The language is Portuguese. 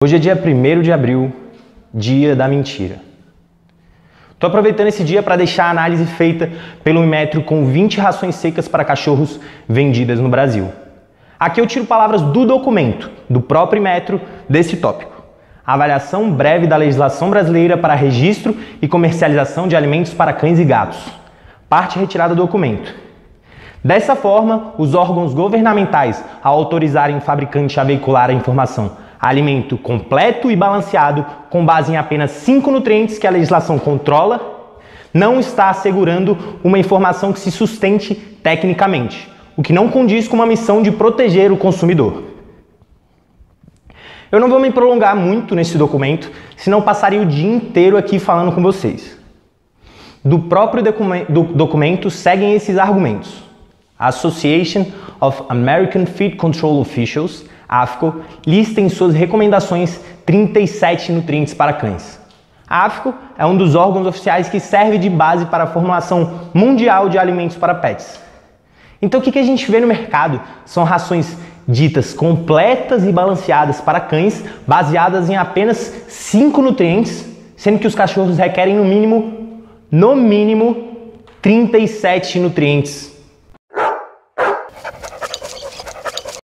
Hoje é dia 1º de abril, dia da mentira. Estou aproveitando esse dia para deixar a análise feita pelo Inmetro com 20 rações secas para cachorros vendidas no Brasil. Aqui eu tiro palavras do documento, do próprio Inmetro, desse tópico. Avaliação breve da legislação brasileira para registro e comercialização de alimentos para cães e gatos. Parte retirada do documento. Dessa forma, os órgãos governamentais, ao autorizarem o fabricante a veicular a informação alimento completo e balanceado com base em apenas 5 nutrientes que a legislação controla, não está assegurando uma informação que se sustente tecnicamente, o que não condiz com uma missão de proteger o consumidor. Eu não vou me prolongar muito nesse documento, senão passaria o dia inteiro aqui falando com vocês. Do próprio documento seguem esses argumentos. A Association of American Feed Control Officials, AAFCO, lista em suas recomendações 37 nutrientes para cães. A AAFCO é um dos órgãos oficiais que serve de base para a formulação mundial de alimentos para pets. Então o que a gente vê no mercado são rações ditas completas e balanceadas para cães, baseadas em apenas 5 nutrientes, sendo que os cachorros requerem no mínimo 37 nutrientes